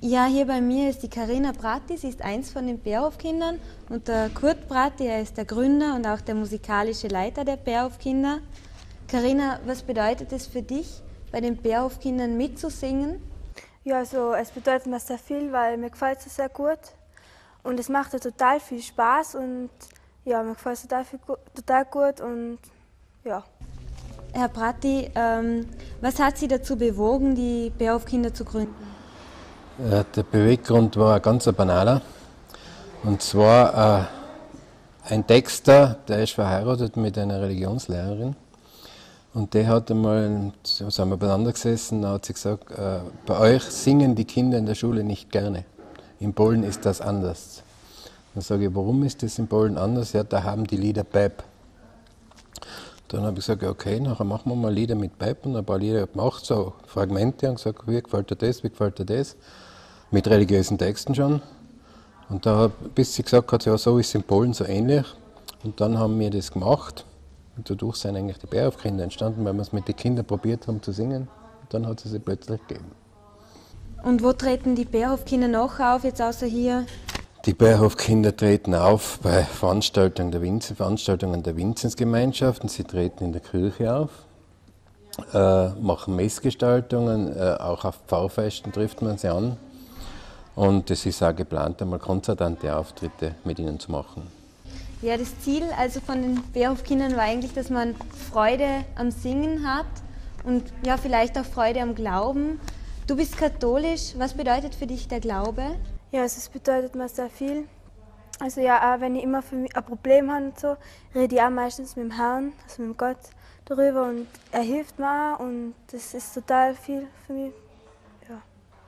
Ja, hier bei mir ist die Carina Bratti, sie ist eins von den Bärhofkindern und der Kurt Bratti, er ist der Gründer und auch der musikalische Leiter der Bärhofkinder. Carina, was bedeutet es für dich, bei den Bärhofkindern mitzusingen? Ja, also es bedeutet mir sehr viel, weil mir gefällt es sehr gut und es macht ja total viel Spaß und ja, mir gefällt es total gut und ja. Herr Bratti, was hat Sie dazu bewogen, die Bärhofkinder zu gründen? Der Beweggrund war ein ganz banaler. Und zwar ein Texter, der ist verheiratet mit einer Religionslehrerin. Und der hat einmal, so sind wir beieinander gesessen, da hat sie gesagt, bei euch singen die Kinder in der Schule nicht gerne. In Polen ist das anders. Dann sage ich, warum ist das in Polen anders? Ja, da haben die Lieder Pep. Dann habe ich gesagt, ja, okay, nachher machen wir mal Lieder mit Pep und ein paar Lieder gemacht, so Fragmente und gesagt, wie gefällt dir das, wie gefällt dir das? Mit religiösen Texten schon. Und da, bis sie gesagt hat, ja, so ist es in Polen so ähnlich. Und dann haben wir das gemacht. Und dadurch sind eigentlich die Bärhofkinder entstanden, weil wir es mit den Kindern probiert haben zu singen. Und dann hat es sie plötzlich gegeben. Und wo treten die Bärhofkinder noch auf, jetzt außer hier? Die Bärhofkinder treten auf bei Veranstaltungen der Vinzensgemeinschaften. Sie treten in der Kirche auf, machen Messgestaltungen, auch auf Pfarrfesten trifft man sie an. Und es ist auch geplant, einmal konzertante Auftritte mit ihnen zu machen. Ja, das Ziel also von den Bärhofkindern war eigentlich, dass man Freude am Singen hat und ja, vielleicht auch Freude am Glauben. Du bist katholisch, was bedeutet für dich der Glaube? Ja, also es bedeutet mir sehr viel. Also ja, auch wenn ich immer für mich ein Problem habe und so, rede ich auch meistens mit dem Herrn, also mit Gott darüber und er hilft mir auch und das ist total viel für mich. Ja.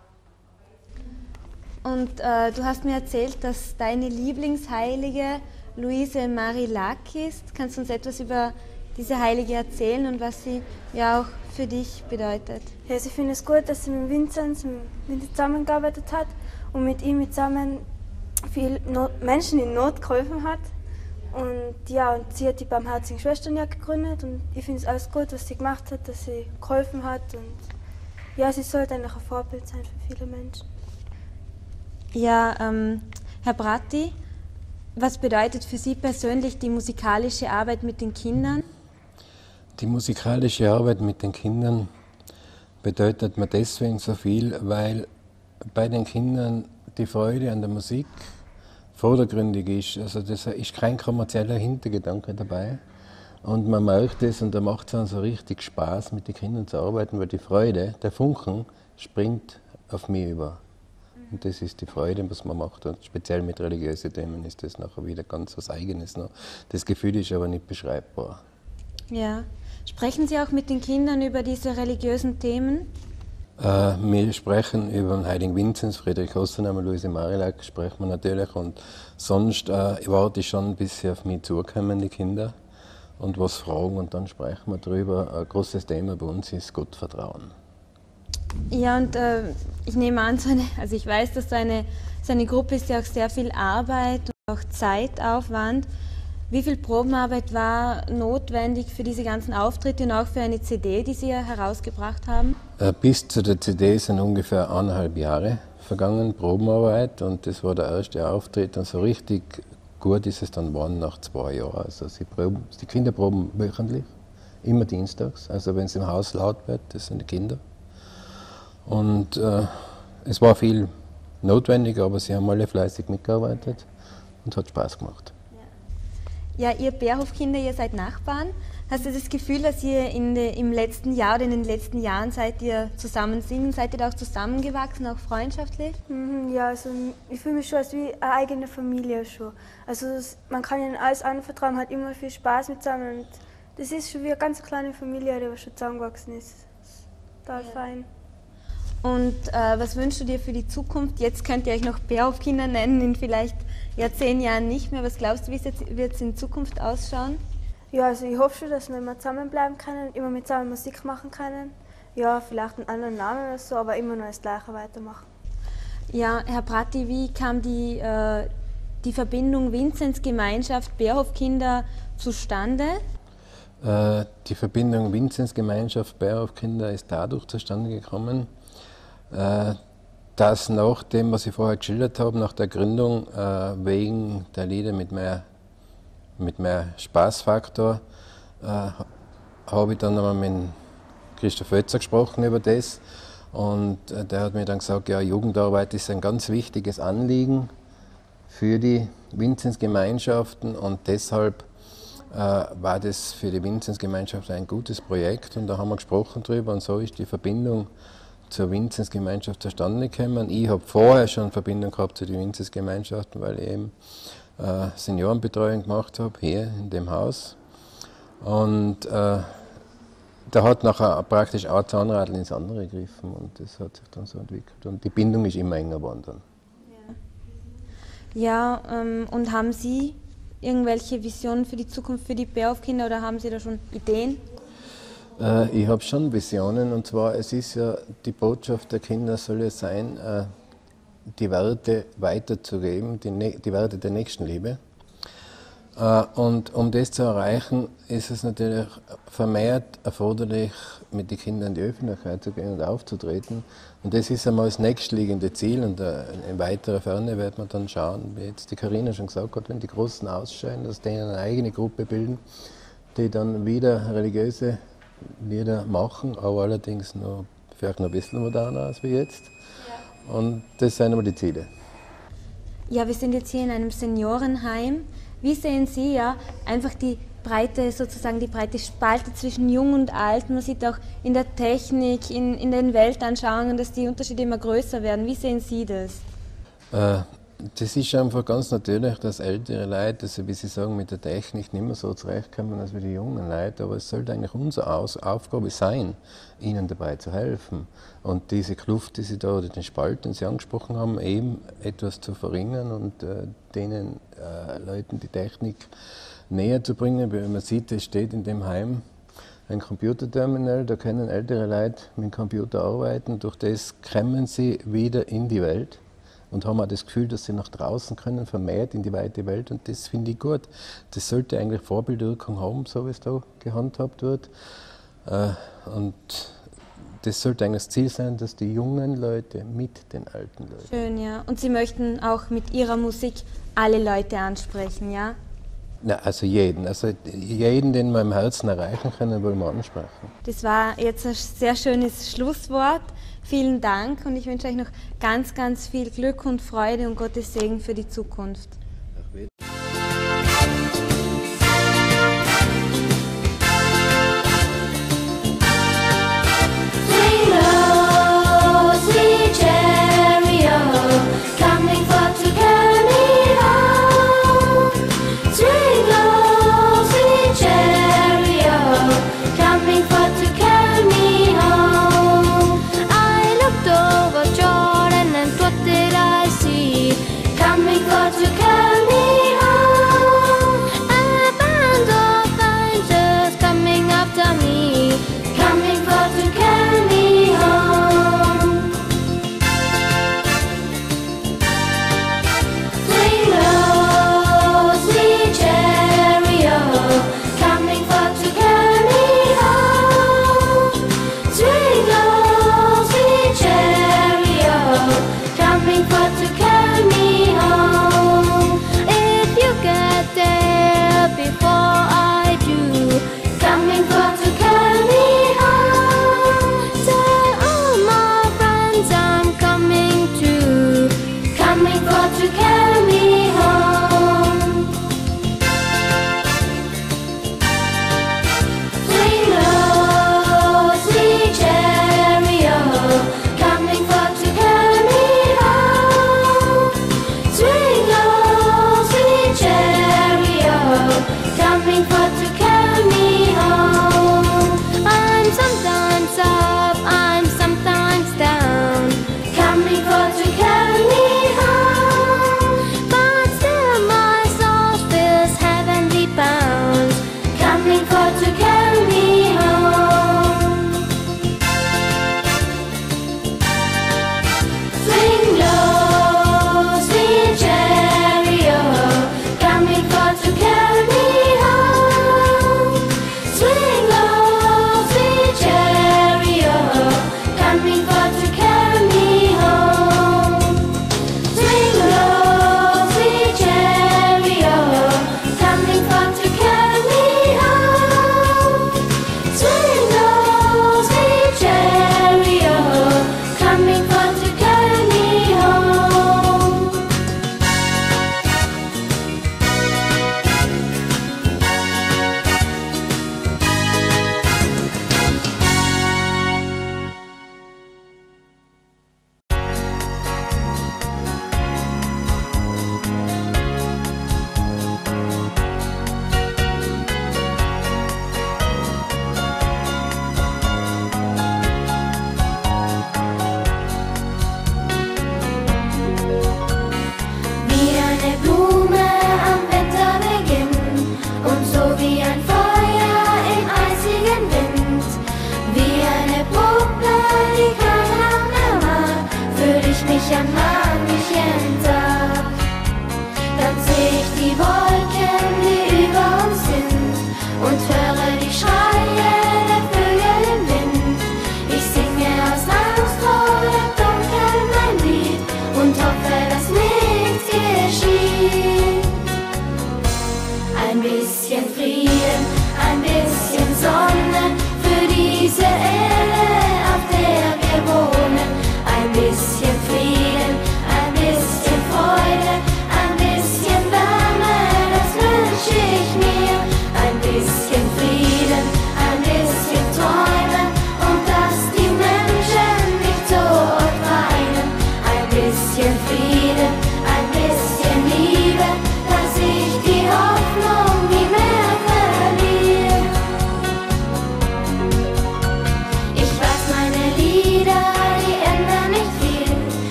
Und du hast mir erzählt, dass deine Lieblingsheilige Luise Marie Lack ist. Kannst du uns etwas über diese Heilige erzählen und was sie ja auch für dich bedeutet? Ja, also ich finde es gut, dass sie mit Vinzenz zusammengearbeitet hat und mit ihm zusammen viele Menschen in Not geholfen hat. Und ja, und sie hat die Barmherzigen Schwestern ja gegründet und ich finde es alles gut, was sie gemacht hat, dass sie geholfen hat und ja, sie sollte eigentlich ein Vorbild sein für viele Menschen. Ja, Herr Bratti, was bedeutet für Sie persönlich die musikalische Arbeit mit den Kindern? Die musikalische Arbeit mit den Kindern bedeutet mir deswegen so viel, weil bei den Kindern die Freude an der Musik vordergründig ist. Also da ist kein kommerzieller Hintergedanke dabei. Und man merkt es und da macht es dann so richtig Spaß, mit den Kindern zu arbeiten, weil die Freude, der Funken, springt auf mich über. Und das ist die Freude, was man macht. Und speziell mit religiösen Themen ist das nachher wieder ganz was Eigenes noch. Das Gefühl ist aber nicht beschreibbar. Ja. Sprechen Sie auch mit den Kindern über diese religiösen Themen? Wir sprechen über den Heiligen Vinzenz, Friedrich Ossenhammer, Luise Marie Lack sprechen wir natürlich. Und sonst warte ich schon, bis sie auf mich zukommen, die Kinder, und was fragen und dann sprechen wir darüber. Ein großes Thema bei uns ist Gottvertrauen. Ja, und ich nehme an, also ich weiß, dass so eine Gruppe ist ja auch sehr viel Arbeit und auch Zeitaufwand. Wie viel Probenarbeit war notwendig für diese ganzen Auftritte und auch für eine CD, die Sie ja herausgebracht haben? Bis zu der CD sind ungefähr 1,5 Jahre vergangen, Probenarbeit, und das war der erste Auftritt. Und so richtig gut ist es dann geworden nach 2 Jahren. Also die Kinder proben wöchentlich, immer dienstags. Also wenn es im Haus laut wird, das sind die Kinder. Und es war viel notwendig, aber sie haben alle fleißig mitgearbeitet und es hat Spaß gemacht. Ja, ihr Bärhofkinder, ihr seid Nachbarn. Hast du das Gefühl, dass ihr im letzten Jahr oder in den letzten Jahren seid ihr zusammen singen? Seid ihr da auch zusammengewachsen, auch freundschaftlich? Ja, also ich fühle mich schon als wie eine eigene Familie schon. Also man kann ihnen alles anvertrauen, hat immer viel Spaß mit zusammen und das ist schon wie eine ganz kleine Familie, die schon zusammengewachsen ist. Das ist total fein. Und was wünschst du dir für die Zukunft? Jetzt könnt ihr euch noch Bärhofkinder nennen, in vielleicht 10 Jahren nicht mehr. Was glaubst du, wie wird es in Zukunft ausschauen? Ja, also ich hoffe schon, dass wir immer zusammenbleiben können, immer mit zusammen Musik machen können. Ja, vielleicht einen anderen Namen oder so, aber immer noch das Gleiche weitermachen. Ja, Herr Bratti, wie kam die Verbindung Vinzensgemeinschaft Bärhofkinder zustande? Die Verbindung Vinzensgemeinschaft Bärhofkinder ist dadurch zustande gekommen, dass nach dem, was ich vorher geschildert habe, nach der Gründung, wegen der Lieder mit mehr Spaßfaktor, habe ich dann einmal mit Christoph Oetzer gesprochen über das. Und der hat mir dann gesagt, ja, Jugendarbeit ist ein ganz wichtiges Anliegen für die Vinzenzgemeinschaften und deshalb war das für die Vinzenzgemeinschaft ein gutes Projekt und da haben wir gesprochen drüber und so ist die Verbindung zur Vinzenzgemeinschaft zustande gekommen. Ich habe vorher schon Verbindung gehabt zu den Vinzenzgemeinschaften, weil ich eben Seniorenbetreuung gemacht habe, hier in dem Haus. Und da hat nachher praktisch ein Zahnradl ins andere gegriffen und das hat sich dann so entwickelt. Und die Bindung ist immer enger geworden dann. Ja, und haben Sie irgendwelche Visionen für die Zukunft für die Bärhofkinder oder haben Sie da schon Ideen? Ich habe schon Visionen und zwar, es ist ja, die Botschaft der Kinder soll ja sein, die Werte weiterzugeben, die Werte der Nächstenliebe. Und um das zu erreichen, ist es natürlich vermehrt erforderlich, mit den Kindern in die Öffentlichkeit zu gehen und aufzutreten. Und das ist einmal das nächstliegende Ziel und in weiterer Ferne wird man dann schauen, wie jetzt die Carina schon gesagt hat, wenn die Großen ausscheiden, dass die eine eigene Gruppe bilden, die dann wieder religiöse Lieder machen, aber allerdings vielleicht noch ein bisschen moderner als wie jetzt. Ja. Und das sind aber die Ziele. Ja, wir sind jetzt hier in einem Seniorenheim. Wie sehen Sie ja einfach die breite Spalte zwischen Jung und Alt? Man sieht auch in der Technik, in den Weltanschauungen, dass die Unterschiede immer größer werden. Wie sehen Sie das? Das ist einfach ganz natürlich, dass ältere Leute, also wie Sie sagen, mit der Technik nicht mehr so zurechtkommen als wie die jungen Leute, aber es sollte eigentlich unsere Aufgabe sein, ihnen dabei zu helfen. Und diese Kluft, die Sie da, oder den Spalt, den Sie angesprochen haben, eben etwas zu verringern und denen Leuten die Technik näher zu bringen. Weil man sieht, es steht in dem Heim ein Computerterminal, da können ältere Leute mit dem Computer arbeiten, durch das kommen sie wieder in die Welt. Und haben auch das Gefühl, dass sie nach draußen können, vermehrt in die weite Welt. Und das finde ich gut. Das sollte eigentlich Vorbildwirkung haben, so wie es da gehandhabt wird. Und das sollte eigentlich das Ziel sein, dass die jungen Leute mit den alten Leuten. Schön, ja. Und Sie möchten auch mit Ihrer Musik alle Leute ansprechen, ja? Na, also jeden, den wir im Herzen erreichen können, wollen wir ansprechen. Das war jetzt ein sehr schönes Schlusswort. Vielen Dank und ich wünsche euch noch ganz, ganz viel Glück und Freude und Gottes Segen für die Zukunft.